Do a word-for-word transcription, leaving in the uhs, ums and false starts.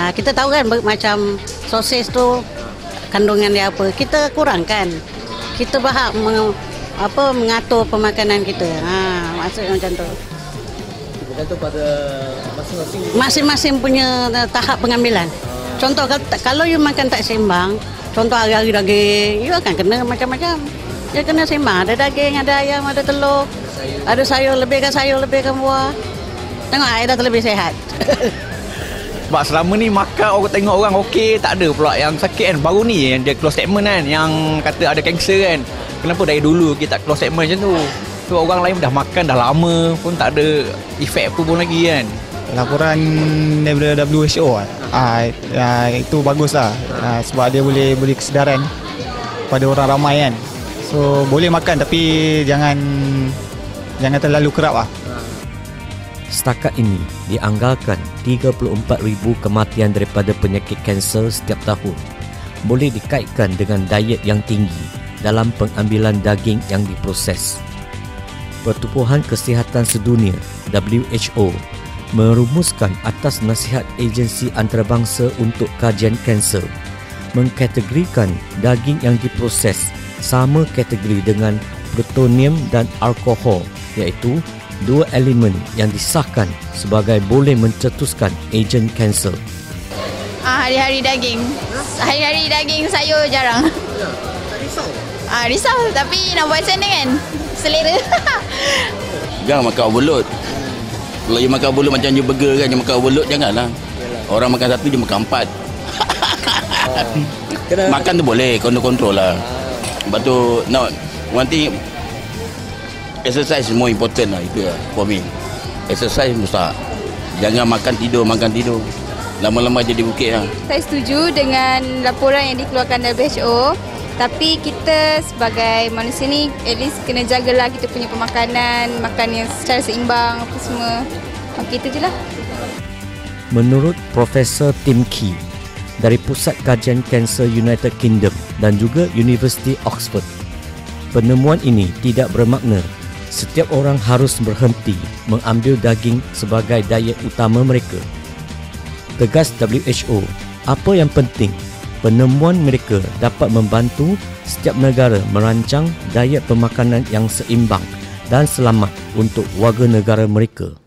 Uh, kita tahu kan macam sosis tu kandungan dia apa. Kita kurangkan. Kita bahak meng, apa mengatur pemakanan kita. Ha, maksudnya macam tu. Bergantung pada masing-masing. Masing-masing punya tahap pengambilan. Contoh kalau you makan tak seimbang, contoh hari-hari daging, you akan kena macam-macam. Dia kena seimbang. Ada daging, ada ayam, ada telur, sayur. Ada sayur, lebihkan sayur, lebihkan buah. Tengok air dah lebih sihat. Sebab selama ni makan orang tengok orang okey, tak ada pula yang sakit kan. Baru ni yang dia close statement kan, yang kata ada kanser kan. Kenapa dari dulu kita tak close statement macam tu? So orang lain dah makan dah lama pun tak ada efek apa pun lagi kan. Laporan daripada W H O ah, ah itu bagus lah ah, sebab dia boleh beri kesedaran pada orang ramai kan. So boleh makan tapi jangan jangan terlalu kerap lah. Setakat ini dianggarkan tiga puluh empat ribu kematian daripada penyakit kanser setiap tahun boleh dikaitkan dengan diet yang tinggi dalam pengambilan daging yang diproses. Pertubuhan Kesihatan Sedunia W H O merumuskan atas nasihat Agensi Antarabangsa untuk Kajian Kanser mengkategorikan daging yang diproses sama kategori dengan plutonium dan alkohol, iaitu dua elemen yang disahkan sebagai boleh mencetuskan ejen kanser. Ah, hari-hari daging. Hari-hari daging sayur jarang. Ya, tak risau? Ah, risau tapi nak buat macam mana kan? Selera. Jangan makan overload. Kalau you makan overload macam you burger kan, you makan overload janganlah. Orang makan satu, dia makan empat. Kena... Makan tu boleh, kontrol-kontrol lah. Lepas tu, no, one thing, exercise is more important lah, itu lah for me. Exercise mustahak. Jangan makan tidur, makan tidur. Lama-lama jadi bukit lah. Saya setuju dengan laporan yang dikeluarkan W H O. Tapi kita sebagai manusia ni at least kena jagalah kita punya pemakanan, makan yang secara seimbang apa semua. Okey, itu je lah. Menurut Profesor Tim Key dari Pusat Kajian Kanser United Kingdom dan juga University Oxford, penemuan ini tidak bermakna setiap orang harus berhenti mengambil daging sebagai diet utama mereka. Tegas W H O, apa yang penting, penemuan mereka dapat membantu setiap negara merancang diet pemakanan yang seimbang dan selamat untuk warga negara mereka.